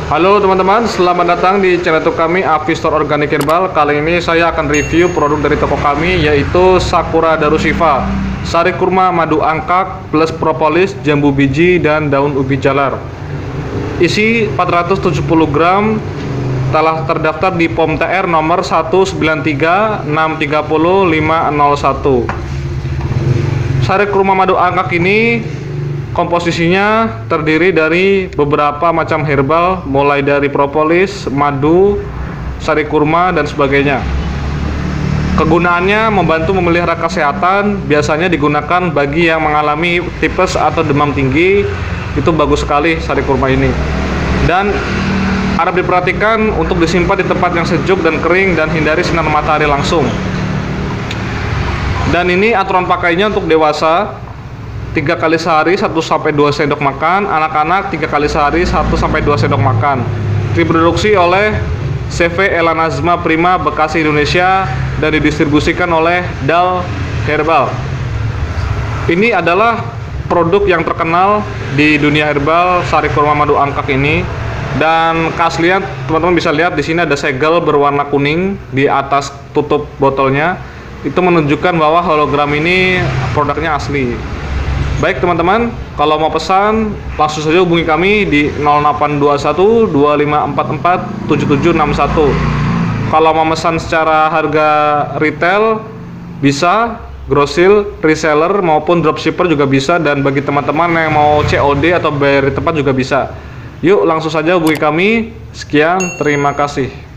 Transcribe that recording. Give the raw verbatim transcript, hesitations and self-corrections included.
Halo teman-teman, selamat datang di channel YouTube kami Avistor Organic Herbal. Kali ini saya akan review produk dari toko kami, yaitu Sakura Darussiva Sari Kurma Madu Angkak plus propolis, jambu biji, dan daun ubi jalar. Isi empat ratus tujuh puluh gram, telah terdaftar di P O M T R nomor satu sembilan tiga enam tiga nol lima nol satu. Sari Kurma Madu Angkak ini komposisinya terdiri dari beberapa macam herbal, mulai dari propolis, madu, sari kurma, dan sebagainya. Kegunaannya membantu memelihara kesehatan, biasanya digunakan bagi yang mengalami tipes atau demam tinggi. Itu bagus sekali sari kurma ini. Dan harap diperhatikan untuk disimpan di tempat yang sejuk dan kering dan hindari sinar matahari langsung. Dan ini aturan pakainya untuk dewasa tiga kali sehari satu sampai dua sendok makan, anak-anak tiga kali sehari satu sampai dua sendok makan. Diproduksi oleh C V Elanazma Prima Bekasi Indonesia dan didistribusikan oleh Dal Herbal. Ini adalah produk yang terkenal di dunia herbal, Sari Kurma Madu Angkak ini. Dan keaslian teman-teman bisa lihat di sini ada segel berwarna kuning di atas tutup botolnya. Itu menunjukkan bahwa hologram ini produknya asli. Baik teman-teman, kalau mau pesan langsung saja hubungi kami di nol delapan dua satu dua lima empat empat tujuh tujuh enam satu. Kalau mau pesan secara harga retail bisa, grosir, reseller maupun dropshipper juga bisa, dan bagi teman-teman yang mau C O D atau bayar di tempat juga bisa. Yuk langsung saja hubungi kami. Sekian, terima kasih.